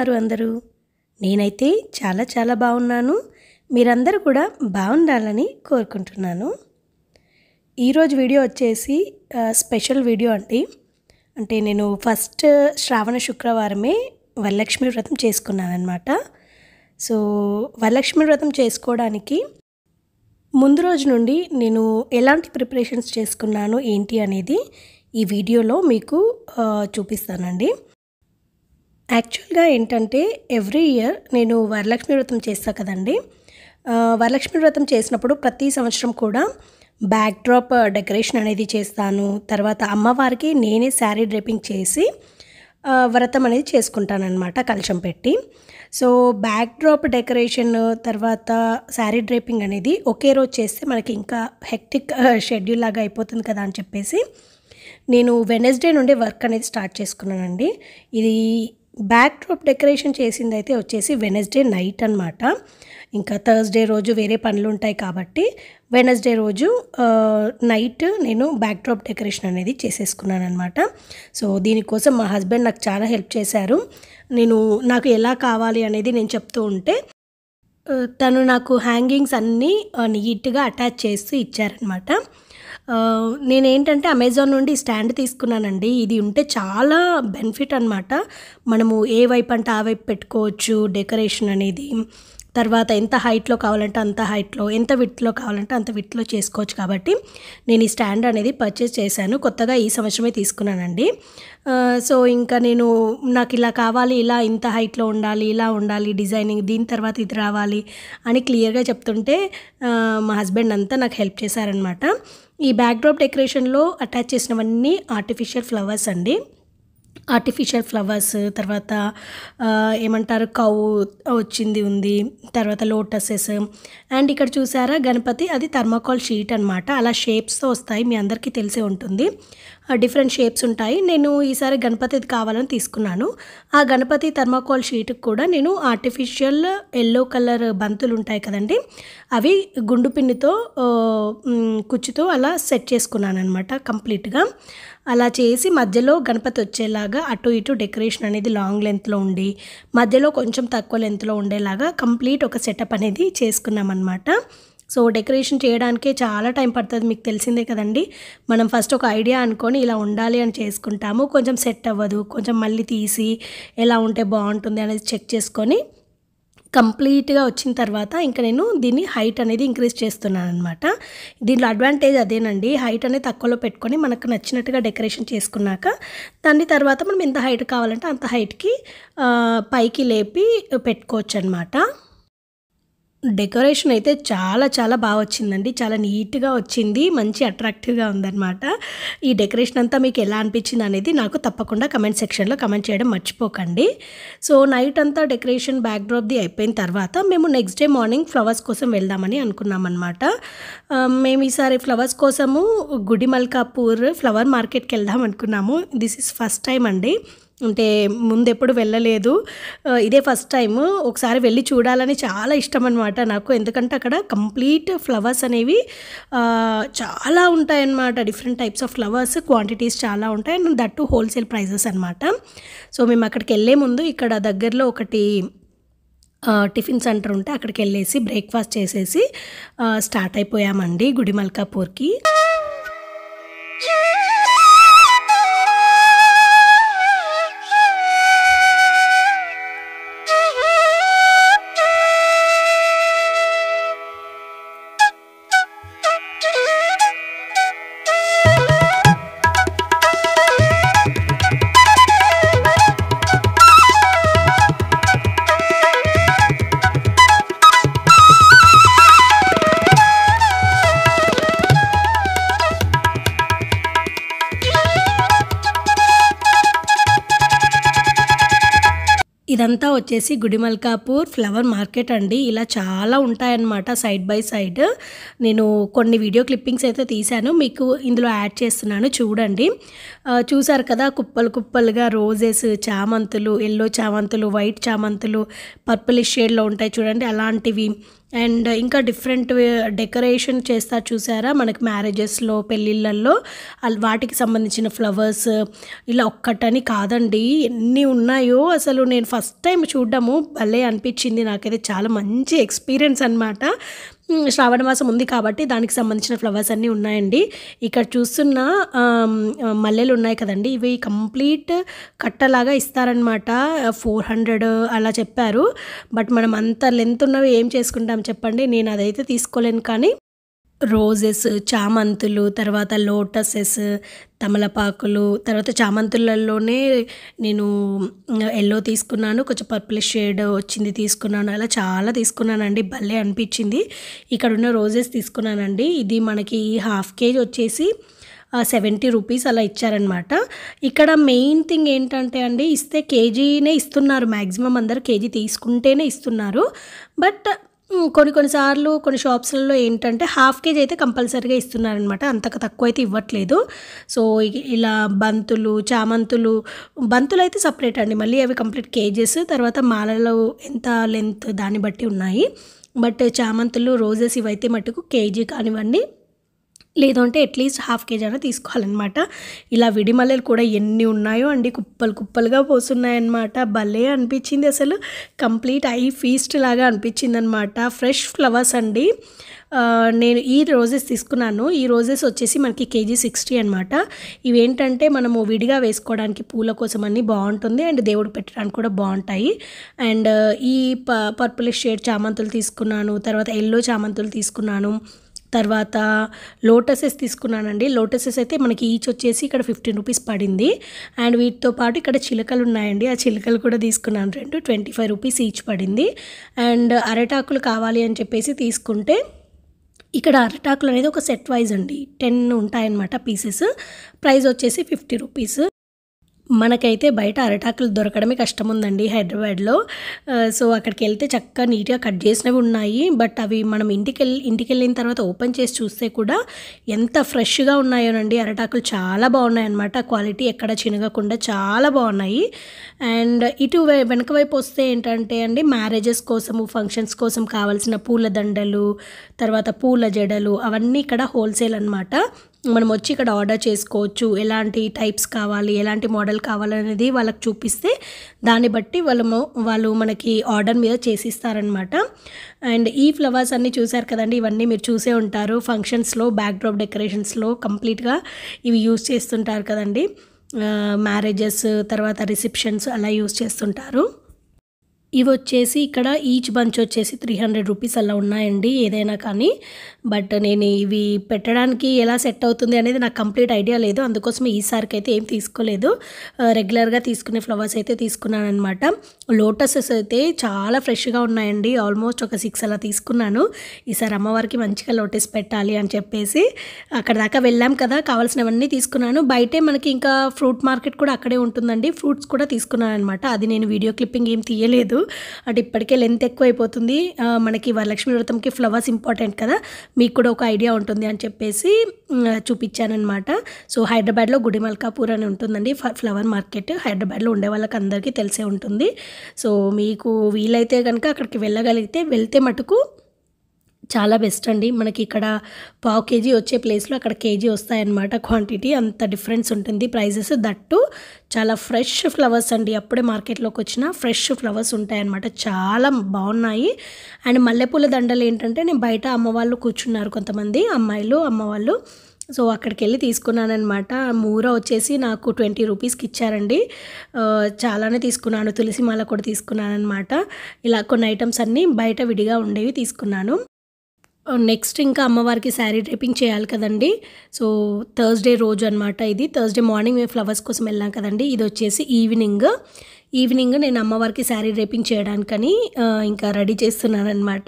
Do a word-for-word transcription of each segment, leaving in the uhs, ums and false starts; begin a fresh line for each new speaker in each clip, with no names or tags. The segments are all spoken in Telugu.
ఉన్నారు అందరూ? నేనైతే చాలా చాలా బాగున్నాను. మీరందరూ కూడా బాగుండాలని కోరుకుంటున్నాను. ఈరోజు వీడియో వచ్చేసి స్పెషల్ వీడియో అండి. అంటే నేను ఫస్ట్ శ్రావణ శుక్రవారమే వరలక్ష్మి వ్రతం చేసుకున్నానన్నమాట. సో వరలక్ష్మి వ్రతం చేసుకోవడానికి ముందు రోజు నుండి నేను ఎలాంటి ప్రిపరేషన్స్ చేసుకున్నాను ఏంటి అనేది ఈ వీడియోలో మీకు చూపిస్తానండి. యాక్చువల్గా ఏంటంటే ఎవ్రీ ఇయర్ నేను వరలక్ష్మి వ్రతం చేస్తాను కదండి. వరలక్ష్మి వ్రతం చేసినప్పుడు ప్రతి సంవత్సరం కూడా బ్యాక్ డ్రాప్ డెకరేషన్ అనేది చేస్తాను. తర్వాత అమ్మవారికి నేనే శారీ డ్రేపింగ్ చేసి వ్రతం అనేది చేసుకుంటానన్నమాట కలశం పెట్టి. సో బ్యాక్ డ్రాప్ డెకరేషన్ తర్వాత శారీ డ్రేపింగ్ అనేది ఒకే రోజు చేస్తే మనకి ఇంకా హెక్టిక్ షెడ్యూల్ లాగా అయిపోతుంది కదా అని చెప్పేసి నేను వెనస్డే నుండి వర్క్ అనేది స్టార్ట్ చేసుకున్నానండి. ఇది బ్యాక్ డ్రాప్ డెకరేషన్ చేసింది అయితే వచ్చేసి వెనస్డే నైట్ అనమాట. ఇంకా థర్స్డే రోజు వేరే పనులు ఉంటాయి కాబట్టి వెనస్డే రోజు నైట్ నేను బ్యాక్ డ్రాప్ డెకరేషన్ అనేది చేసేసుకున్నాను అనమాట. సో దీనికోసం మా హస్బెండ్ నాకు చాలా హెల్ప్ చేశారు. నేను నాకు ఎలా కావాలి అనేది నేను చెప్తూ ఉంటే తను నాకు హ్యాంగింగ్స్ అన్నీ నీట్గా అటాచ్ చేస్తూ ఇచ్చారనమాట. నేనేంటంటే అమెజాన్ నుండి స్టాండ్ తీసుకున్నానండి. ఇది ఉంటే చాలా బెనిఫిట్ అనమాట. మనము ఏ వైపు అంటే ఆ వైపు పెట్టుకోవచ్చు డెకరేషన్ అనేది. తర్వాత ఎంత హైట్లో కావాలంటే అంత హైట్లో, ఎంత విడ్త్లో కావాలంటే అంత విడ్త్లో చేసుకోవచ్చు. కాబట్టి నేను ఈ స్టాండ్ అనేది పర్చేస్ చేశాను. కొత్తగా ఈ సంవత్సరమే తీసుకున్నానండి. సో ఇంకా నేను నాకు ఇలా కావాలి, ఇలా ఇంత హైట్లో ఉండాలి, ఇలా ఉండాలి డిజైనింగ్, దీని తర్వాత ఇది రావాలి అని క్లియర్గా చెప్తుంటే మా హస్బెండ్ అంతా నాకు హెల్ప్ చేశారనమాట. ఈ బ్యాక్ డ్రాప్ డెకరేషన్లో అటాచ్ చేసినవన్నీ ఆర్టిఫిషియల్ ఫ్లవర్స్ అండి. ఆర్టిఫిషియల్ ఫ్లవర్స్ తర్వాత ఏమంటారు కౌ వచ్చింది ఉంది, తర్వాత లోటసెస్, అండ్ ఇక్కడ చూసారా గణపతి, అది థర్మాకోల్ షీట్ అనమాట. అలా షేప్స్తో వస్తాయి, మీ అందరికీ తెలిసే ఉంటుంది. డిఫరెంట్ షేప్స్ ఉంటాయి. నేను ఈసారి గణపతిది కావాలని తీసుకున్నాను. ఆ గణపతి థర్మాకోల్ షీట్కి కూడా నేను ఆర్టిఫిషియల్ ఎల్లో కలర్ బంతులు ఉంటాయి కదండి, అవి గుండు పిన్నితో కుచ్చుతో అలా సెట్ చేసుకున్నాను అనమాట కంప్లీట్గా. అలా చేసి మధ్యలో గణపతి వచ్చేలాగా అటు ఇటు డెకరేషన్ అనేది లాంగ్ లెంత్లో ఉండి మధ్యలో కొంచెం తక్కువ లెంత్లో ఉండేలాగా కంప్లీట్ ఒక సెటప్ అనేది చేసుకున్నాం అనమాట. సో డెకరేషన్ చేయడానికే చాలా టైం పడుతుంది, మీకు తెలిసిందే కదండి. మనం ఫస్ట్ ఒక ఐడియా అనుకొని ఇలా ఉండాలి అని చేసుకుంటాము, కొంచెం సెట్ అవ్వదు, కొంచెం మళ్ళీ తీసి ఎలా ఉంటే బాగుంటుంది అనేది చెక్ చేసుకొని కంప్లీట్గా వచ్చిన తర్వాత ఇంకా నేను దీన్ని హైట్ అనేది ఇంక్రీజ్ చేస్తున్నాను అనమాట. దీంట్లో అడ్వాంటేజ్ అదేనండి, హైట్ అనేది తక్కువలో పెట్టుకొని మనకు నచ్చినట్టుగా డెకరేషన్ చేసుకున్నాక దాని తర్వాత మనం ఎంత హైట్ కావాలంటే అంత హైట్కి పైకి లేపి పెట్టుకోవచ్చు అనమాట. డెకరేషన్ అయితే చాలా చాలా బాగా వచ్చిందండి, చాలా నీట్గా వచ్చింది, మంచి అట్రాక్టివ్గా ఉందన్నమాట. ఈ డెకరేషన్ అంతా మీకు ఎలా అనిపించింది అనేది నాకు తప్పకుండా కమెంట్ సెక్షన్లో కమెంట్ చేయడం మర్చిపోకండి. సో నైట్ అంతా డెకరేషన్ బ్యాక్ డ్రాప్ది అయిపోయిన తర్వాత మేము నెక్స్ట్ డే మార్నింగ్ ఫ్లవర్స్ కోసం వెళ్దామని అనుకున్నాం అనమాట. మేము ఈసారి ఫ్లవర్స్ కోసము గుడిమల్కాపూర్ ఫ్లవర్ మార్కెట్కి వెళ్దాం అనుకున్నాము. దిస్ ఇస్ ఫస్ట్ టైం అండి, అంటే ముందు ఎప్పుడు వెళ్ళలేదు, ఇదే ఫస్ట్ టైము. ఒకసారి వెళ్ళి చూడాలని చాలా ఇష్టం అనమాట నాకు, ఎందుకంటే అక్కడ కంప్లీట్ ఫ్లవర్స్ అనేవి చాలా ఉంటాయన్నమాట. Different types of flowers quantities చాలా ఉంటాయి, అండ్ దట్టు హోల్సేల్ ప్రైజెస్ అనమాట. సో మేము అక్కడికి వెళ్ళే ముందు ఇక్కడ దగ్గరలో ఒకటి టిఫిన్ సెంటర్ ఉంటే అక్కడికి వెళ్ళేసి బ్రేక్ఫాస్ట్ చేసేసి స్టార్ట్ అయిపోయామండి గుడిమల్కాపూర్కి. ఇదంతా వచ్చేసి గుడిమల్కాపూర్ ఫ్లవర్ మార్కెట్ అండి. ఇలా చాలా ఉంటాయన్నమాట సైడ్ బై సైడ్. నేను కొన్ని వీడియో క్లిప్పింగ్స్ అయితే తీశాను, మీకు ఇందులో యాడ్ చేస్తున్నాను చూడండి. చూసారు కదా కుప్పలు కుప్పలుగా రోజెస్, చామంతులు, ఎల్లో చామంతులు, వైట్ చామంతులు, పర్పులిష్ షేడ్లో ఉంటాయి చూడండి, అలాంటివి. అండ్ ఇంకా డిఫరెంట్ డెకరేషన్ చేస్తారు చూసారా, మనకి మ్యారేజెస్లో పెళ్ళిళ్ళల్లో అల్ వాటికి సంబంధించిన ఫ్లవర్స్ ఇలా ఒక్కటని కాదండి, ఎన్ని ఉన్నాయో అసలు. నేను ఫస్ట్ టైం చూడడము భలే అనిపించింది నాకైతే, చాలా మంచి ఎక్స్పీరియన్స్ అనమాట. శ్రావణ మాసం ఉంది కాబట్టి దానికి సంబంధించిన ఫ్లవర్స్ అన్నీ ఉన్నాయండి. ఇక్కడ చూస్తున్న మల్లెలు ఉన్నాయి కదండి, ఇవి కంప్లీట్ కట్టలాగా ఇస్తారనమాట. ఫోర్ హండ్రెడ్ అలా చెప్పారు. బట్ మనం అంత లెంత్ ఉన్నవి ఏం చేసుకుంటాం చెప్పండి, నేను అదైతే తీసుకోలేను. కానీ రోజెస్, చామంతులు, తర్వాత లోటసెస్, తమలపాకులు, తర్వాత చామంతులలోనే నేను ఎల్లో తీసుకున్నాను, కొంచెం పర్పుల్ షేడ్ వచ్చింది తీసుకున్నాను, అలా చాలా తీసుకున్నానండి. భలే అనిపించింది. ఇక్కడ ఉన్న రోజెస్ తీసుకున్నానండి. ఇది మనకి హాఫ్ కేజీ వచ్చేసి సెవెంటీ రూపీస్ అలా ఇచ్చారనమాట. ఇక్కడ మెయిన్ థింగ్ ఏంటంటే అండి, ఇస్తే కేజీనే ఇస్తున్నారు. మ్యాక్సిమం అందరు కేజీ తీసుకుంటేనే ఇస్తున్నారు. బట్ కొన్ని కొన్నిసార్లు కొన్ని షాప్స్లలో ఏంటంటే హాఫ్ కేజీ అయితే కంపల్సరీగా ఇస్తున్నారనమాట, అంతకు తక్కువ అయితే ఇవ్వట్లేదు. సో ఇలా బంతులు, చామంతులు, బంతులు అయితే సపరేట్ అండి, మళ్ళీ అవి కంప్లీట్ కేజెస్. తర్వాత మాలలో ఎంత లెంత్ దాన్ని బట్టి ఉన్నాయి. బట్ చామంతులు, రోజెస్ ఇవైతే మటుకు కేజీ కానివ్వండి, లేదంటే అట్లీస్ట్ హాఫ్ కేజీ అయినా తీసుకోవాలన్నమాట. ఇలా విడిమల్లెలు కూడా ఎన్ని ఉన్నాయో అండి, కుప్పలు కుప్పలుగా పోస్తున్నాయన్నమాట. భలే అనిపించింది అసలు, కంప్లీట్ ఐ ఫీస్ట్ లాగా అనిపించింది అనమాట. ఫ్రెష్ ఫ్లవర్స్ అండి. నేను ఈ రోజెస్ తీసుకున్నాను. ఈ రోజెస్ వచ్చేసి మనకి కేజీ సిక్స్టీ అనమాట. ఇవేంటంటే మనము విడిగా వేసుకోవడానికి పూల కోసం అన్నీ బాగుంటుంది, అండ్ దేవుడు పెట్టడానికి కూడా బాగుంటాయి. అండ్ ఈ ప పర్పుల్ షేడ్ చామంతులు తీసుకున్నాను, తర్వాత ఎల్లో చామంతులు తీసుకున్నాను, తర్వాత లోటసెస్ తీసుకున్నానండి. లోటసెస్ అయితే మనకి ఈచ్ వచ్చేసి ఇక్కడ ఫిఫ్టీన్ రూపీస్ పడింది. అండ్ వీటితో పాటు ఇక్కడ చిలకలు ఉన్నాయండి, ఆ చిలకలు కూడా తీసుకున్నాను రెండు, ట్వంటీ ఫైవ్ రూపీస్ ఈచ్ పడింది. అండ్ అరటాకులు కావాలి అని చెప్పేసి తీసుకుంటే ఇక్కడ అరటాకులు అనేది ఒక సెట్ వైజ్ అండి, టెన్ ఉంటాయన్నమాట పీసెస్. ప్రైస్ వచ్చేసి ఫిఫ్టీ రూపీస్. మనకైతే బయట అరటాకులు దొరకడమే కష్టం ఉందండి హైదరాబాద్లో. సో అక్కడికి వెళ్తే చక్కగా నీట్గా కట్ చేసినవి ఉన్నాయి. బట్ అవి మనం ఇంటికి వెళ్ళి ఇంటికి వెళ్ళిన తర్వాత ఓపెన్ చేసి చూస్తే కూడా ఎంత ఫ్రెష్గా ఉన్నాయోనండి. అరటాకులు చాలా బాగున్నాయి అన్నమాట, క్వాలిటీ ఎక్కడ చినగకుండా చాలా బాగున్నాయి. అండ్ ఇటు వెనక వైపు వస్తే ఏంటంటే అండి, మ్యారేజెస్ కోసము, ఫంక్షన్స్ కోసం కావాల్సిన పూల దండలు, తర్వాత పూల జడలు, అవన్నీ ఇక్కడ హోల్సేల్ అనమాట. మనం వచ్చి ఇక్కడ ఆర్డర్ చేసుకోవచ్చు. ఎలాంటి టైప్స్ కావాలి, ఎలాంటి మోడల్ కావాలనేది వాళ్ళకి చూపిస్తే దాన్ని బట్టి వాళ్ళు వాళ్ళు మనకి ఆర్డర్ మీద చేసిస్తారనమాట. అండ్ ఈ ఫ్లవర్స్ అన్నీ చూసారు కదండి, ఇవన్నీ మీరు చూసే ఉంటారు ఫంక్షన్స్లో, బ్యాక్డ్రాప్ డెకరేషన్స్లో కంప్లీట్గా ఇవి యూస్ చేస్తుంటారు కదండి. మ్యారేజెస్, తర్వాత రిసెప్షన్స్ అలా యూస్ చేస్తుంటారు. ఇవి వచ్చేసి ఇక్కడ ఈచ్ బంచ్ వచ్చేసి త్రీ హండ్రెడ్ రూపీస్ అలా ఉన్నాయండి ఏదైనా కానీ. బట్ నేను ఇవి పెట్టడానికి ఎలా సెట్ అవుతుంది అనేది నాకు కంప్లీట్ ఐడియా లేదు, అందుకోసమే ఈసారికి అయితే ఏం తీసుకోలేదు. రెగ్యులర్గా తీసుకునే ఫ్లవర్స్ అయితే తీసుకున్నాను అనమాట. లోటసెస్ అయితే చాలా ఫ్రెష్గా ఉన్నాయండి, ఆల్మోస్ట్ ఒక సిక్స్ అలా తీసుకున్నాను. ఈసారి అమ్మవారికి మంచిగా లోటస్ పెట్టాలి అని చెప్పేసి అక్కడ దాకా వెళ్ళాం కదా, కావాల్సినవన్నీ తీసుకున్నాను. బయటే మనకి ఇంకా ఫ్రూట్ మార్కెట్ కూడా అక్కడే ఉంటుందండి, ఫ్రూట్స్ కూడా తీసుకున్నాను అనమాట. అది నేను వీడియో క్లిప్పింగ్ ఏం తీయలేదు, అంటే ఇప్పటికే లెంత్ ఎక్కువ అయిపోతుంది. మనకి వరలక్ష్మి వ్రతంకి ఫ్లవర్స్ ఇంపార్టెంట్ కదా, మీకు కూడా ఒక ఐడియా ఉంటుంది అని చెప్పేసి చూపించానమాట. సో హైదరాబాద్లో గుడిమల్కాపూర్ అని ఉంటుందండి ఫ్లవర్ మార్కెట్, హైదరాబాద్లో ఉండే వాళ్ళకి అందరికీ తెలిసే ఉంటుంది. సో మీకు వీలైతే కనుక అక్కడికి వెళ్ళగలిగితే వెళ్తే మటుకు చాలా బెస్ట్ అండి. మనకి ఇక్కడ పావు కేజీ వచ్చే ప్లేస్లో అక్కడ కేజీ వస్తాయన్నమాట క్వాంటిటీ, అంత డిఫరెన్స్ ఉంటుంది ప్రైజెస్. దట్టు చాలా ఫ్రెష్ ఫ్లవర్స్ అండి, అప్పుడే మార్కెట్లోకి వచ్చిన ఫ్రెష్ ఫ్లవర్స్ ఉంటాయన్నమాట, చాలా బాగున్నాయి. అండ్ మల్లెపూల దండలు ఏంటంటే నేను బయట అమ్మవాళ్ళు కూర్చున్నారు కొంతమంది అమ్మాయిలు అమ్మవాళ్ళు, సో అక్కడికి వెళ్ళి తీసుకున్నానమాట. మూర వచ్చేసి నాకు ట్వంటీ రూపీస్కి ఇచ్చారండి, చాలానే తీసుకున్నాను. తులసి మాల కూడా తీసుకున్నాను అనమాట. ఇలా కొన్ని ఐటమ్స్ అన్నీ బయట విడిగా ఉండేవి తీసుకున్నాను. నెక్స్ట్ ఇంకా అమ్మవారికి శారీ డ్రేపింగ్ చేయాలి కదండి. సో థర్స్డే రోజు అనమాట ఇది. థర్స్డే మార్నింగ్ మేము ఫ్లవర్స్ కోసం వెళ్ళాం కదండి, ఇది వచ్చేసి ఈవినింగ్ ఈవినింగ్ నేను అమ్మవారికి శారీ డ్రేపింగ్ చేయడానికని ఇంకా రెడీ చేస్తున్నాను అనమాట.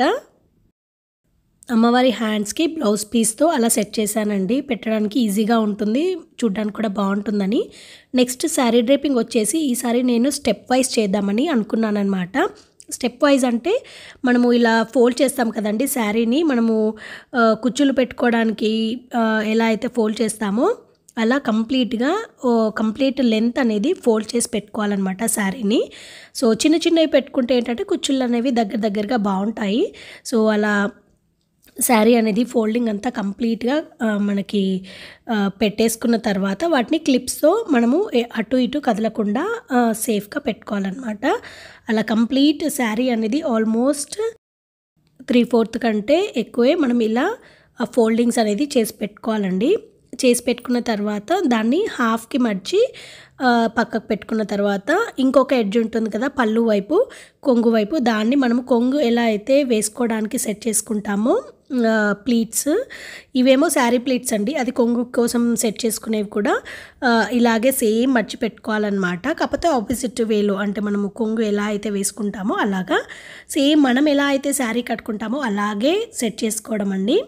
అమ్మవారి హ్యాండ్స్కి బ్లౌజ్ పీస్తో అలా సెట్ చేశానండి, పెట్టడానికి ఈజీగా ఉంటుంది, చూడ్డానికి కూడా బాగుంటుందని. నెక్స్ట్ శారీ డ్రేపింగ్ వచ్చేసి ఈసారి నేను స్టెప్ వైజ్ చేద్దామని అనుకున్నాను అనమాట. స్టెప్ వైజ్ అంటే మనము ఇలా ఫోల్డ్ చేస్తాం కదండి శారీని, మనము కుచ్చులు పెట్టుకోవడానికి ఎలా అయితే ఫోల్డ్ చేస్తామో అలా కంప్లీట్గా కంప్లీట్ లెంత్ అనేది ఫోల్డ్ చేసి పెట్టుకోవాలన్నమాట శారీని. సో చిన్న చిన్నవి పెట్టుకుంటే ఏంటంటే కుచ్చుళ్ళు అనేవి దగ్గర దగ్గరగా బాగుంటాయి. సో అలా శారీ అనేది ఫోల్డింగ్ అంతా కంప్లీట్గా మనకి పెట్టేసుకున్న తర్వాత వాటిని క్లిప్స్తో మనము అటు ఇటు కదలకుండా సేఫ్గా పెట్టుకోవాలన్నమాట. అలా కంప్లీట్ శారీ అనేది ఆల్మోస్ట్ త్రీ ఫోర్త్ కంటే ఎక్కువే మనం ఇలా ఫోల్డింగ్స్ అనేది చేసి పెట్టుకోవాలండి. చేసి పెట్టుకున్న తర్వాత దాన్ని హాఫ్కి మర్చి పక్కకు పెట్టుకున్న తర్వాత ఇంకొక ఎడ్జ్ ఉంటుంది కదా పళ్ళు వైపు, కొంగు వైపు, దాన్ని మనము కొంగు ఎలా అయితే వేసుకోవడానికి సెట్ చేసుకుంటామో ప్లీట్స్, ఇవేమో శారీ ప్లీట్స్ అండి, అది కొంగు కోసం సెట్ చేసుకునేవి కూడా ఇలాగే సేమ్ మర్చి పెట్టుకోవాలన్నమాట. కాకపోతే ఆపోజిట్ వేలో, అంటే మనము కొంగు ఎలా అయితే వేసుకుంటామో అలాగా సేమ్ మనం ఎలా అయితే శారీ కట్టుకుంటామో అలాగే సెట్ చేసుకోవడం అండి.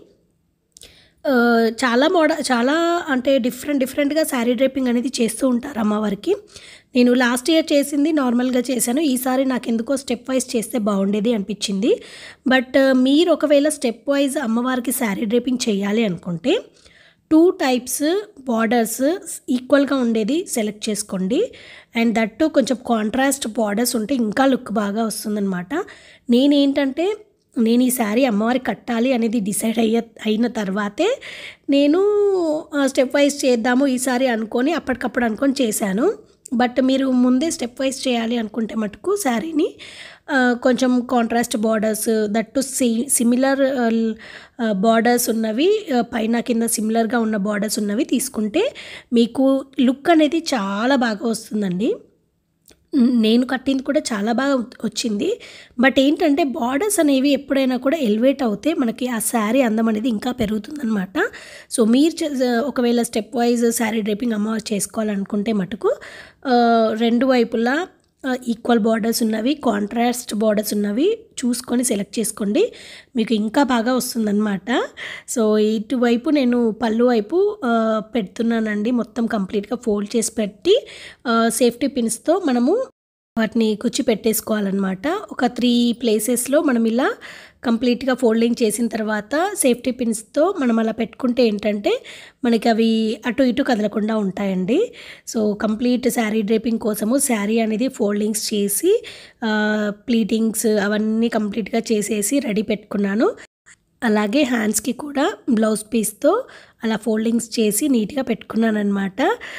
చాలా మోడ చాలా అంటే డిఫరెంట్ డిఫరెంట్గా శారీ డ్రేపింగ్ అనేది చేస్తూ ఉంటారు అమ్మవారికి. నేను లాస్ట్ ఇయర్ చేసింది నార్మల్గా చేశాను, ఈసారి నాకు ఎందుకో స్టెప్ వైజ్ చేస్తే బాగుండేది అనిపించింది. బట్ మీరు ఒకవేళ స్టెప్ వైజ్ అమ్మవారికి శారీ డ్రేపింగ్ చేయాలి అనుకుంటే టూ టైప్స్ బార్డర్స్ ఈక్వల్గా ఉండేది సెలెక్ట్ చేసుకోండి. అండ్ దట్టు కొంచెం కాంట్రాస్ట్ బార్డర్స్ ఉంటే ఇంకా లుక్ బాగా వస్తుందన్నమాట. నేనేంటంటే నేను ఈ శారీ అమ్మవారికి కట్టాలి అనేది డిసైడ్ అయ్య అయిన తర్వాతే నేను స్టెప్ వైజ్ చేద్దాము ఈసారి అనుకొని అప్పటికప్పుడు అనుకొని చేశాను. బట్ మీరు ముందే స్టెప్ వైజ్ చేయాలి అనుకుంటే మటుకు శారీని కొంచెం కాంట్రాస్ట్ బార్డర్స్ దట్టు సి సిమిలర్ బార్డర్స్ ఉన్నవి, పైన కింద సిమిలర్గా ఉన్న బార్డర్స్ ఉన్నవి తీసుకుంటే మీకు లుక్ అనేది చాలా బాగా వస్తుందండి. నేను కట్టింది కూడా చాలా బాగా వచ్చింది. బట్ ఏంటంటే బార్డర్స్ అనేవి ఎప్పుడైనా కూడా ఎలివేట్ అవుతే మనకి ఆ శారీ అందం అనేది ఇంకా పెరుగుతుందన్నమాట. సో మీరు ఒకవేళ స్టెప్ వైజ్ శారీ డ్రేపింగ్ అమ్మవారు చేసుకోవాలనుకుంటే మటుకు రెండు వైపులా ఈక్వల్ బార్డర్స్ ఉన్నవి, కాంట్రాస్ట్ బార్డర్స్ ఉన్నవి చూసుకొని సెలెక్ట్ చేసుకోండి, మీకు ఇంకా బాగా వస్తుందన్నమాట. సో ఇటువైపు నేను పళ్ళు వైపు పెడుతున్నానండి, మొత్తం కంప్లీట్గా ఫోల్డ్ చేసి పెట్టి సేఫ్టీ పిన్స్తో మనము వాటిని కుచ్చి పెట్టేసుకోవాలన్నమాట. ఒక త్రీ ప్లేసెస్లో మనం ఇలా కంప్లీట్గా ఫోల్డింగ్ చేసిన తర్వాత సేఫ్టీ పిన్స్తో మనం అలా పెట్టుకుంటే ఏంటంటే మనకి అవి అటు ఇటు కదలకుండా ఉంటాయండి. సో కంప్లీట్ శారీ డ్రేపింగ్ కోసము శారీ అనేది ఫోల్డింగ్స్ చేసి ప్లీటింగ్స్ అవన్నీ కంప్లీట్గా చేసేసి రెడీ పెట్టుకున్నాను. అలాగే హ్యాండ్స్కి కూడా బ్లౌజ్ పీస్తో అలా ఫోల్డింగ్స్ చేసి నీట్గా పెట్టుకున్నాను అనమాట.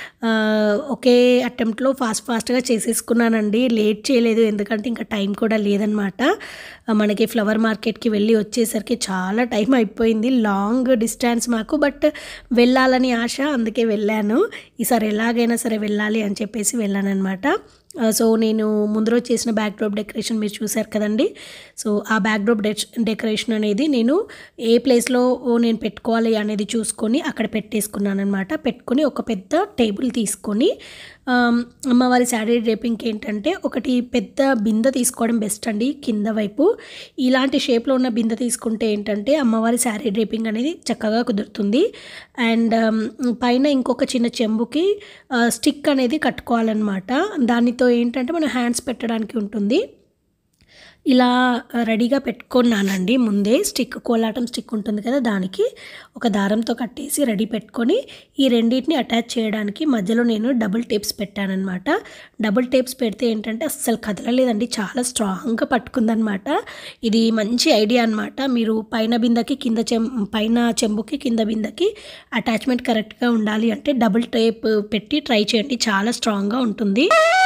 ఒకే అటెంప్ట్లో ఫాస్ట్ ఫాస్ట్గా చేసేసుకున్నానండి, లేట్ చేయలేదు, ఎందుకంటే ఇంకా టైం కూడా లేదనమాట. మనకి ఫ్లవర్ మార్కెట్కి వెళ్ళి వచ్చేసరికి చాలా టైం అయిపోయింది, లాంగ్ డిస్టెన్స్ మాకు, బట్ వెళ్ళాలని ఆశ, అందుకే వెళ్ళాను. ఈసారి ఎలాగైనా సరే వెళ్ళాలి అని చెప్పేసి వెళ్ళాను అనమాట. సో నేను ముందు రోజు చేసిన బ్యాక్ డ్రాప్ డెకరేషన్ మీరు చూసారు కదండి. సో ఆ బ్యాక్ డ్రాప్ డెకరేషన్ అనేది నేను ఏ ప్లేస్లో నేను పెట్టుకోవాలి అనేది చూసుకొని అక్కడ పెట్టేసుకున్నాను అనమాట. పెట్టుకొని ఒక పెద్ద టేబుల్ తీసుకొని అమ్మవారి శారీ డ్రేపింగ్కి ఏంటంటే ఒకటి పెద్ద బిందె తీసుకోవడం బెస్ట్ అండి. కింద వైపు ఇలాంటి షేప్లో ఉన్న బిందె తీసుకుంటే ఏంటంటే అమ్మవారి శారీ డ్రేపింగ్ అనేది చక్కగా కుదురుతుంది. అండ్ పైన ఇంకొక చిన్న చెంబుకి స్టిక్ అనేది కట్టుకోవాలన్నమాట. దానితో ఏంటంటే మనం హ్యాండ్స్ పెట్టడానికి ఉంటుంది. ఇలా రెడీగా పెట్టుకున్నానండి ముందే. స్టిక్ కోలాటం స్టిక్ ఉంటుంది కదా, దానికి ఒక దారంతో కట్టేసి రెడీ పెట్టుకొని ఈ రెండింటిని అటాచ్ చేయడానికి మధ్యలో నేను డబుల్ టేప్స్ పెట్టానన్నమాట. డబుల్ టేప్స్ పెడితే ఏంటంటే అస్సలు కదలలేదండి, చాలా స్ట్రాంగ్గా పట్టుకుందనమాట. ఇది మంచి ఐడియా అనమాట. మీరు పైన బిందెకి కింద చెం పైన చెంబుకి కింద బిందెకి అటాచ్మెంట్ కరెక్ట్గా ఉండాలి అంటే డబుల్ టేప్ పెట్టి ట్రై చేయండి, చాలా స్ట్రాంగ్గా ఉంటుంది.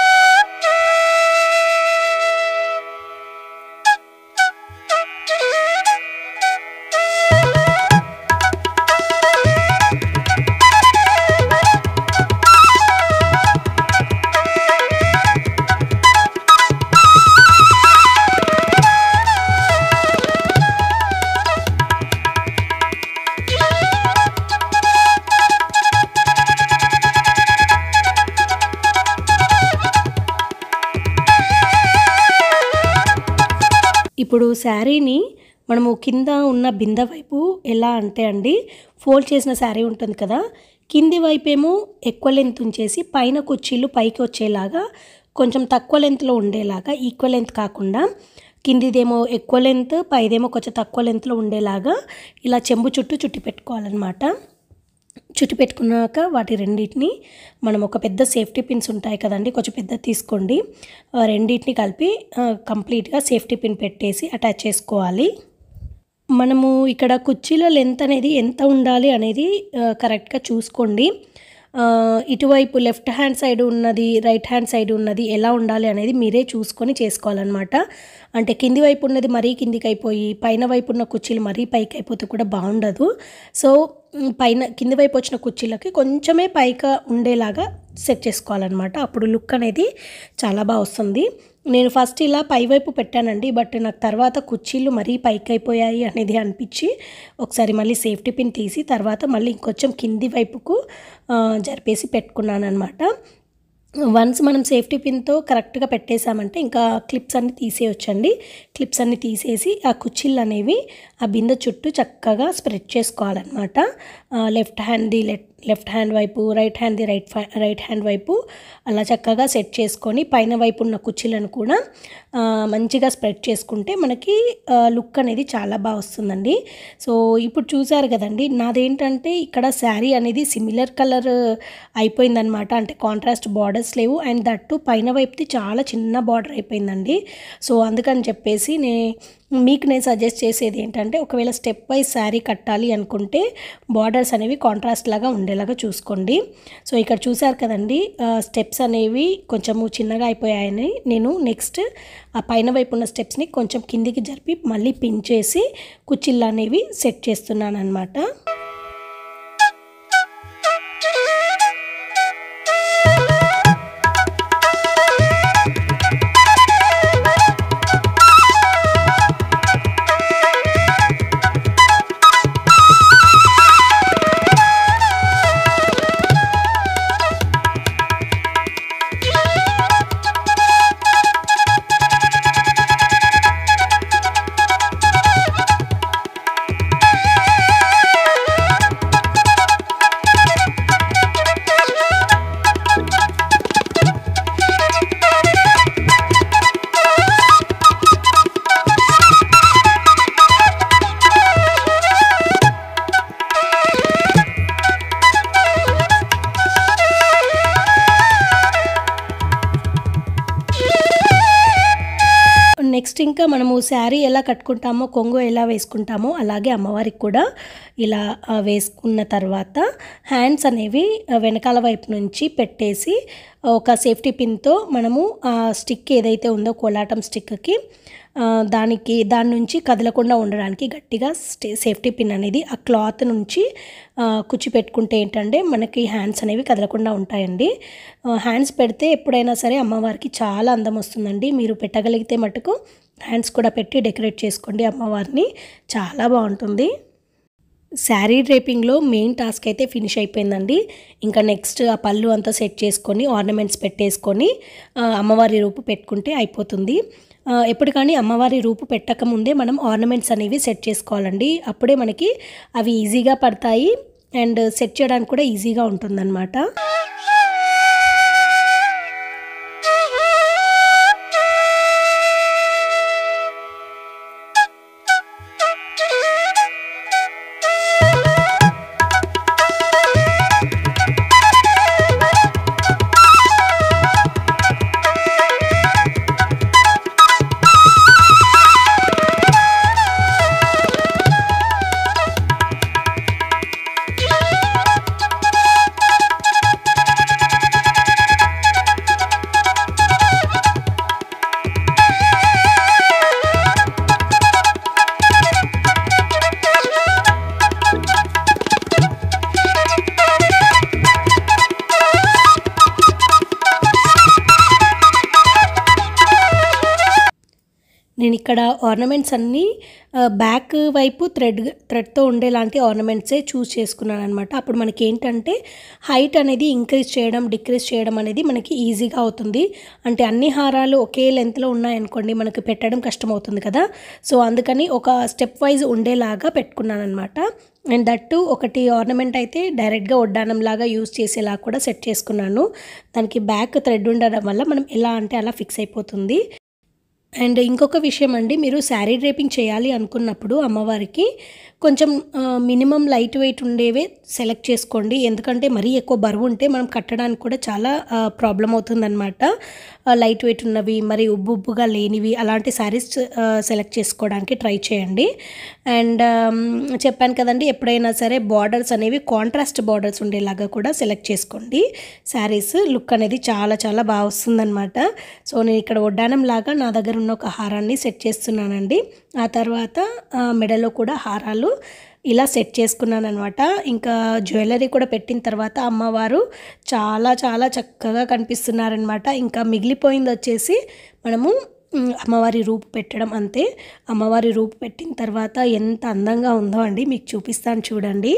ఇప్పుడు శారీని మనము కింద ఉన్న బిందె వైపు ఎలా అంటే అండి, ఫోల్డ్ చేసిన శారీ ఉంటుంది కదా, కింది వైపేమో ఎక్కువ లెంత్ ఉంచేసి పైన కుర్చీలు పైకి వచ్చేలాగా కొంచెం తక్కువ లెంత్లో ఉండేలాగా, ఈక్వల్ లెంత్ కాకుండా కిందిదేమో ఎక్కువ లెంత్ పైదేమో కొంచెం తక్కువ లెంత్లో ఉండేలాగా ఇలా చెంబు చుట్టూ చుట్టి పెట్టుకోవాలన్నమాట. చుట్టి పెట్టుకున్నాక వాటి రెండింటిని మనం ఒక పెద్ద సేఫ్టీ పిన్స్ ఉంటాయి కదండి, కొంచెం పెద్ద తీసుకోండి. రెండింటిని కలిపి కంప్లీట్గా సేఫ్టీ పిన్ పెట్టేసి అటాచ్ చేసుకోవాలి. మనము ఇక్కడ కుర్చీల లెంత్ అనేది ఎంత ఉండాలి అనేది కరెక్ట్గా చూసుకోండి. ఇటువైపు లెఫ్ట్ హ్యాండ్ సైడ్ ఉన్నది, రైట్ హ్యాండ్ సైడ్ ఉన్నది ఎలా ఉండాలి అనేది మీరే చూసుకొని చేసుకోవాలన్నమాట. అంటే కింది వైపు ఉన్నది మరీ కిందికి అయిపోయి పైన వైపు ఉన్న కుర్చీలు మరీ పైకి అయిపోతే కూడా బాగుండదు. సో పైన కింది వైపు వచ్చిన కుర్చీలకి కొంచెమే పైగా ఉండేలాగా సెట్ చేసుకోవాలన్నమాట. అప్పుడు లుక్ అనేది చాలా బాగా వస్తుంది. నేను ఫస్ట్ ఇలా పైవైపు పెట్టానండి, బట్ నాకు తర్వాత కుర్చీలు మరీ పైకి అయిపోయాయి అనేది అనిపించి ఒకసారి మళ్ళీ సేఫ్టీ పిన్ తీసి తర్వాత మళ్ళీ ఇంకొంచెం కింది వైపుకు జరిపేసి పెట్టుకున్నాను అనమాట. వన్స్ మనం సేఫ్టీ పిన్తో కరెక్ట్గా పెట్టేసామంటే ఇంకా క్లిప్స్ అన్నీ తీసేయొచ్చండి. క్లిప్స్ అన్నీ తీసేసి ఆ కుర్చీలు అనేవి ఆ బిందె చుట్టూ చక్కగా స్ప్రెడ్ చేసుకోవాలన్నమాట. లెఫ్ట్ హ్యాండ్ది లెఫ్ట్ లెఫ్ట్ హ్యాండ్ వైపు, రైట్ హ్యాండ్ది రైట్ రైట్ హ్యాండ్ వైపు అలా చక్కగా సెట్ చేసుకొని పైన వైపు ఉన్న కుర్చీలను కూడా మంచిగా స్ప్రెడ్ చేసుకుంటే మనకి లుక్ అనేది చాలా బాగా వస్తుందండి. సో ఇప్పుడు చూసారు కదండి, నాదేంటంటే ఇక్కడ శారీ అనేది సిమిలర్ కలర్ అయిపోయిందనమాట. అంటే కాంట్రాస్ట్ బార్డర్స్ లేవు అండ్ దట్టు పైన వైపుది చాలా చిన్న బార్డర్ అయిపోయిందండి. సో అందుకని చెప్పేసి నే మీకు నేను సజెస్ట్ చేసేది ఏంటంటే ఒకవేళ స్టెప్ వైజ్ శారీ కట్టాలి అనుకుంటే బార్డర్స్ అనేవి కాంట్రాస్ట్ లాగా ఉండేలాగా చూసుకోండి. సో ఇక్కడ చూసారు కదండి, స్టెప్స్ అనేవి కొంచెము చిన్నగా అయిపోయాయని నేను నెక్స్ట్ ఆ పైన వైపు ఉన్న స్టెప్స్ని కొంచెం కిందికి జరిపి మళ్ళీ పిన్ చేసి కుర్చీలు అనేవి సెట్ చేస్తున్నాను అనమాట. నెక్స్ట్ ఇంకా మనము శారీ ఎలా కట్టుకుంటామో, కొంగు ఎలా వేసుకుంటామో అలాగే అమ్మవారికి కూడా ఇలా వేసుకున్న తర్వాత హ్యాండ్స్ అనేవి వెనకాల వైపు నుంచి పెట్టేసి ఒక సేఫ్టీ పిన్తో మనము ఆ స్టిక్ ఏదైతే ఉందో కోలాటం స్టిక్కి దానికి దాని నుంచి కదలకుండా ఉండడానికి గట్టిగా సేఫ్టీ పిన్ అనేది ఆ క్లాత్ నుంచి కుచ్చి పెట్టుకుంటే ఏంటంటే మనకి హ్యాండ్స్ అనేవి కదలకుండా ఉంటాయండి. హ్యాండ్స్ పెడితే ఎప్పుడైనా సరే అమ్మవారికి చాలా అందం వస్తుందండి. మీరు పెట్టగలిగితే మటుకు హ్యాండ్స్ కూడా పెట్టి డెకరేట్ చేసుకోండి అమ్మవారిని, చాలా బాగుంటుంది. శారీ డ్రేపింగ్లో మెయిన్ టాస్క్ అయితే ఫినిష్ అయిపోయిందండి. ఇంకా నెక్స్ట్ ఆ పళ్ళు అంతా సెట్ చేసుకొని ఆర్నమెంట్స్ పెట్టేసుకొని అమ్మవారి రూపు పెట్టుకుంటే అయిపోతుంది. ఎప్పుడు కానీ అమ్మవారి రూపు పెట్టకముందే మనం ఆర్నమెంట్స్ అనేవి సెట్ చేసుకోవాలండి. అప్పుడే మనకి అవి ఈజీగా పడతాయి అండ్ సెట్ చేయడానికి కూడా ఈజీగా ఉంటుందన్నమాట. నేను ఇక్కడ ఆర్నమెంట్స్ అన్నీ బ్యాక్ వైపు థ్రెడ్ థ్రెడ్తో ఉండేలాంటి ఆర్నమెంట్సే చూస్ చేసుకున్నాను అనమాట. అప్పుడు మనకి ఏంటంటే హైట్ అనేది ఇంక్రీజ్ చేయడం డిక్రీజ్ చేయడం అనేది మనకి ఈజీగా అవుతుంది. అంటే అన్ని హారాలు ఒకే లెంత్లో ఉన్నాయనుకోండి మనకి పెట్టడం కష్టమవుతుంది కదా. సో అందుకని ఒక స్టెప్ వైజ్ ఉండేలాగా పెట్టుకున్నాను అనమాట. అండ్ దట్టు ఒకటి ఆర్నమెంట్ అయితే డైరెక్ట్గా వడ్డానం లాగా యూజ్ చేసేలా కూడా సెట్ చేసుకున్నాను. దానికి బ్యాక్ థ్రెడ్ ఉండడం వల్ల మనం ఎలా అంటే అలా ఫిక్స్ అయిపోతుంది. అండ్ ఇంకొక విషయం అండి, మీరు శారీ డ్రేపింగ్ చేయాలి అనుకున్నప్పుడు అమ్మవారికి కొంచెం మినిమం లైట్ వెయిట్ ఉండేవే సెలెక్ట్ చేసుకోండి. ఎందుకంటే మరీ ఎక్కువ బరువు ఉంటే మనం కట్టడానికి కూడా చాలా ప్రాబ్లం అవుతుందన్నమాట. లైట్ వెయిట్ ఉన్నవి మరి ఉబ్బు ఉబ్బుగా లేనివి అలాంటి శారీస్ సెలెక్ట్ చేసుకోవడానికి ట్రై చేయండి. అండ్ చెప్పాను కదండి, ఎప్పుడైనా సరే బార్డర్స్ అనేవి కాంట్రాస్ట్ బార్డర్స్ ఉండేలాగా కూడా సెలెక్ట్ చేసుకోండి. శారీస్ లుక్ అనేది చాలా చాలా బాగా వస్తుందన్నమాట. సో నేను ఇక్కడ వడ్డానం లాగా నా దగ్గర ఉన్న ఒక హారాన్ని సెట్ చేస్తున్నానండి. ఆ తర్వాత మెడలో కూడా హారాలు ఇలా సెట్ చేసుకున్నాను అనమాట. ఇంకా జ్యువెలరీ కూడా పెట్టిన తర్వాత అమ్మవారు చాలా చాలా చక్కగా కనిపిస్తున్నారనమాట. ఇంకా మిగిలిపోయింది వచ్చేసి మనము అమ్మవారి రూపు పెట్టడం అంతే. అమ్మవారి రూపు పెట్టిన తర్వాత ఎంత అందంగా ఉందో అండి, మీకు చూపిస్తాను చూడండి.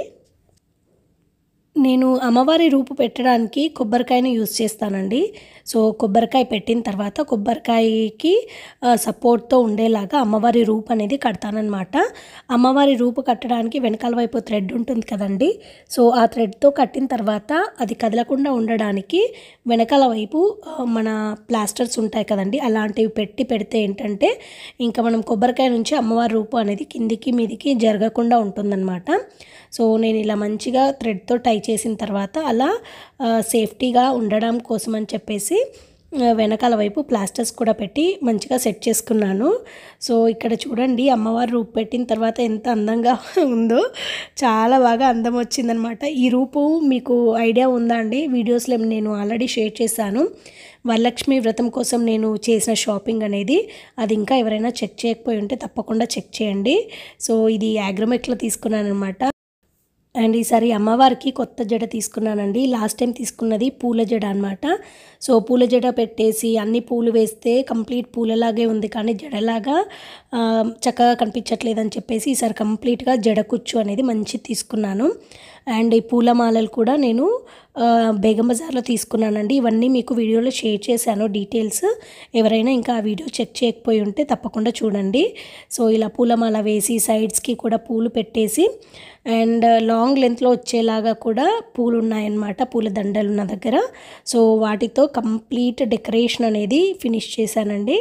నేను అమ్మవారి రూపు పెట్టడానికి కొబ్బరికాయని యూజ్ చేస్తానండి. సో కొబ్బరికాయ పెట్టిన తర్వాత కొబ్బరికాయకి సపోర్ట్తో ఉండేలాగా అమ్మవారి రూపు అనేది కడతానన్నమాట. అమ్మవారి రూపు కట్టడానికి వెనకాల వైపు థ్రెడ్ ఉంటుంది కదండి. సో ఆ థ్రెడ్తో కట్టిన తర్వాత అది కదలకుండా ఉండడానికి వెనకాల వైపు మన ప్లాస్టర్స్ ఉంటాయి కదండి, అలాంటివి పెట్టి పెడితే ఏంటంటే ఇంకా మనం కొబ్బరికాయ నుంచి అమ్మవారి రూపు అనేది కిందికి మీదికి జరగకుండా ఉంటుందన్నమాట. సో నేను ఇలా మంచిగా థ్రెడ్తో టై చేసిన తర్వాత అలా సేఫ్టీగా ఉండడం కోసం అని చెప్పేసి వెనకాల వైపు ప్లాస్టర్స్ కూడా పెట్టి మంచిగా సెట్ చేసుకున్నాను. సో ఇక్కడ చూడండి అమ్మవారి రూపు పెట్టిన తర్వాత ఎంత అందంగా ఉందో, చాలా బాగా అందం వచ్చిందనమాట. ఈ రూపు మీకు ఐడియా ఉందా అండి? వీడియోస్లో నేను ఆల్రెడీ షేర్ చేశాను. వరలక్ష్మి వ్రతం కోసం నేను చేసిన షాపింగ్ అనేది, అది ఇంకా ఎవరైనా చెక్ చేయకపోయి ఉంటే తప్పకుండా చెక్ చేయండి. సో ఇది యాగ్రోమెక్లో తీసుకున్నాను అనమాట. అండ్ ఈసారి అమ్మవారికి కొత్త జడ తీసుకున్నానండి. లాస్ట్ టైం తీసుకున్నది పూల జడ అనమాట. సో పూల జడ పెట్టేసి అన్ని పూలు వేస్తే కంప్లీట్ పూలలాగే ఉంది, కానీ జడలాగా చక్కగా కనిపించట్లేదని చెప్పేసి ఈసారి కంప్లీట్గా జడ కుచ్చు అనేది మంచి తీసుకున్నాను. అండ్ ఈ పూలమాలలు కూడా నేను బేగం బజార్లో తీసుకున్నానండి. ఇవన్నీ మీకు వీడియోలో షేర్ చేశాను డీటెయిల్స్. ఎవరైనా ఇంకా ఆ వీడియో చెక్ చేయకపోయి ఉంటే తప్పకుండా చూడండి. సో ఇలా పూలమాల వేసి సైడ్స్కి కూడా పూలు పెట్టేసి అండ్ లాంగ్ లెంత్లో వచ్చేలాగా కూడా పూలు ఉన్నాయన్నమాట, పూల దండలు ఉన్న దగ్గర. సో వాటితో కంప్లీట్ డెకరేషన్ అనేది ఫినిష్ చేశానండి.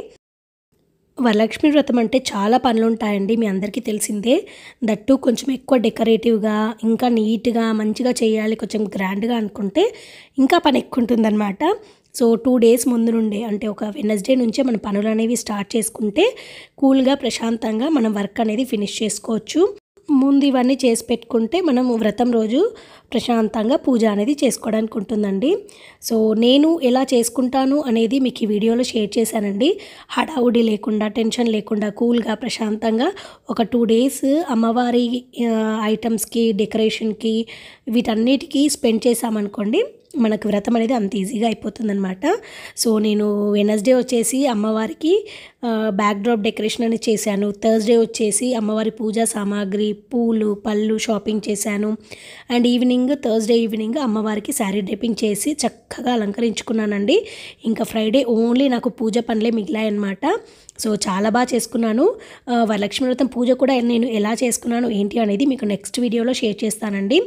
వరలక్ష్మి వ్రతం అంటే చాలా పనులు ఉంటాయండి, మీ అందరికీ తెలిసిందే. దట్టు కొంచెం ఎక్కువ డెకరేటివ్గా ఇంకా నీట్గా మంచిగా చేయాలి, కొంచెం గ్రాండ్గా అనుకుంటే ఇంకా పని ఎక్కువ ఉంటుందన్నమాట. సో టూ డేస్ ముందు నుండే అంటే ఒక వెనస్డే నుంచే మన పనులు అనేవి స్టార్ట్ చేసుకుంటే కూల్గా ప్రశాంతంగా మనం వర్క్ అనేది ఫినిష్ చేసుకోవచ్చు. ముందు ఇవన్నీ చేసి పెట్టుకుంటే మనం వ్రతం రోజు ప్రశాంతంగా పూజ అనేది చేసుకోవడానికి ఉంటుందండి. సో నేను ఎలా చేసుకుంటాను అనేది మీకు ఈ వీడియోలో షేర్ చేశానండి. హడావుడి లేకుండా టెన్షన్ లేకుండా కూల్గా ప్రశాంతంగా ఒక టూ డేస్ అమ్మవారి ఐటమ్స్కి డెకరేషన్కి వీటన్నిటికీ స్పెండ్ చేసామనుకోండి, మనకు వ్రతం అనేది అంత ఈజీగా అయిపోతుందన్నమాట. సో నేను వెనస్డే వచ్చేసి అమ్మవారికి బ్యాక్ డ్రాప్ డెకరేషన్ అనేది చేశాను. థర్స్డే వచ్చేసి అమ్మవారి పూజా సామాగ్రి పూలు పళ్ళు షాపింగ్ చేశాను. అండ్ ఈవినింగ్ థర్స్డే ఈవినింగ్ అమ్మవారికి శారీ డ్రేపింగ్ చేసి చక్కగా అలంకరించుకున్నానండి. ఇంకా ఫ్రైడే ఓన్లీ నాకు పూజ పనులే మిగిలాయన్నమాట. సో చాలా బాగా చేసుకున్నాను. వరలక్ష్మి వ్రతం పూజ కూడా నేను ఎలా చేసుకున్నాను ఏంటి అనేది మీకు నెక్స్ట్ వీడియోలో షేర్ చేస్తానండి.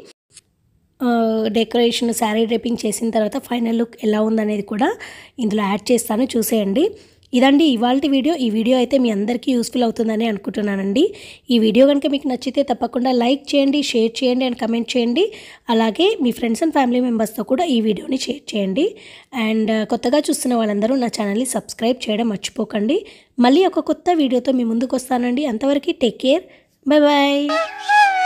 డెకరేషన్ శారీ డ్రేపింగ్ చేసిన తర్వాత ఫైనల్ లుక్ ఎలా ఉందనేది కూడా ఇందులో యాడ్ చేస్తాను, చూసేయండి. ఇదండి ఇవాల్టి వీడియో. ఈ వీడియో అయితే మీ అందరికీ యూస్ఫుల్ అవుతుందని అనుకుంటున్నానండి. ఈ వీడియో కనుక మీకు నచ్చితే తప్పకుండా లైక్ చేయండి, షేర్ చేయండి అండ్ కమెంట్ చేయండి. అలాగే మీ ఫ్రెండ్స్ అండ్ ఫ్యామిలీ మెంబర్స్తో కూడా ఈ వీడియోని షేర్ చేయండి. అండ్ కొత్తగా చూస్తున్న వాళ్ళందరూ నా ఛానల్ని సబ్స్క్రైబ్ చేయడం మర్చిపోకండి. మళ్ళీ ఒక కొత్త వీడియోతో మీ ముందుకు వస్తానండి. అంతవరకు టేక్ కేర్, బాయ్ బాయ్.